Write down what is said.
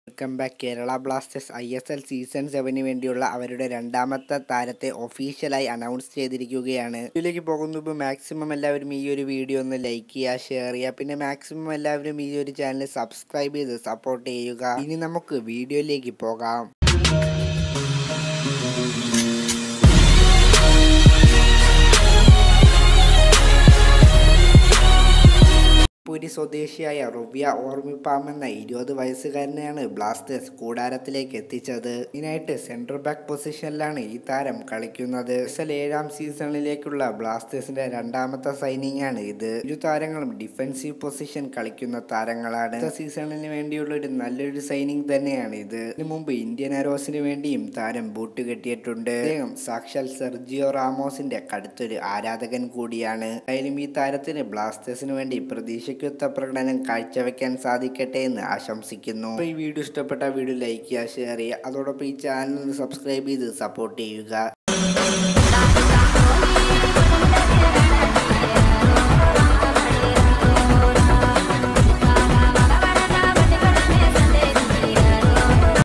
Welcome back. Kerala Blasters ISL season 7 വേണ്ടിയുള്ള അവരുടെ രണ്ടാമത്തെ താരത്തെ ഒഫീഷ്യലായി അനൗൺസ് ചെയ്തിരിക്കുകയാണ്. ഇതിലേക്ക് പോകുന്ന മുമ്പ് മാക്സിമം എല്ലാവരും ഈ ഒരു വീഡിയോ ഒന്ന് ലൈക്ക് ചെയ്യുക, ഷെയർ ചെയ്യുക, പിന്നെ മാക്സിമം എല്ലാവരും ഈ ഒരു ചാനൽ സബ്സ്ക്രൈബ് ചെയ്ത് സപ്പോർട്ട് ചെയ്യുക. ഇനി നമുക്ക് വീഡിയോയിലേക്ക് പോകാം. പുരി സ്വദേശിയായ റുബിയ ഓർമിപ്പാം എന്ന 20 വയസ്സുകാരനെയാണ് ബ്ലാസ്റ്റേഴ്സ് കൂടാരത്തിലേക്ക് എത്തിച്ചത്. ഇതിനായിട്ട് സെൻട്രൽ ബാക്ക് പൊസിഷനിലാണ് ഈ താരം കളിക്കുന്നത്. ISL 7ാം സീസണിലേക്കുള്ള ബ്ലാസ്റ്റേഴ്സിന്റെ രണ്ടാമത്തെ സൈനിങ് ആണ് ഇത്. ഇരു താരങ്ങളും ഡിഫൻസീവ് പൊസിഷൻ കളിക്കുന്ന താരങ്ങളാണ്. അടുത്ത സീസണിന് വേണ്ടിയുള്ള ഒരു നല്ലൊരു സൈനിങ് തന്നെയാണ് ഇത്. ഇതിനു മുമ്പ് ഇന്ത്യൻ ആരോസിന് വേണ്ടിയും താരം ബൂട്ട് കെട്ടിയിട്ടുണ്ട്. അദ്ദേഹം സാക്ഷാൽ സെർജിയോ റാമോസിന്റെ കടുത്തൊരു ആരാധകൻ കൂടിയാണ്. ആയാലും ഈ താരത്തിന് ബ്ലാസ്റ്റേഴ്സിന് വേണ്ടി പ്രതീക്ഷ പ്രകടനം കാഴ്ചവെക്കാൻ സാധിക്കട്ടെ എന്ന് ആശംസിക്കുന്നു. ഈ വീഡിയോ ഇഷ്ടപ്പെട്ട വീഡിയോ ലൈക്ക് ചെയ്യുക, ഷെയർ ചെയ്യുക, അതോടൊപ്പം ഈ ചാനൽ സബ്സ്ക്രൈബ് ചെയ്ത് സപ്പോർട്ട് ചെയ്യുക.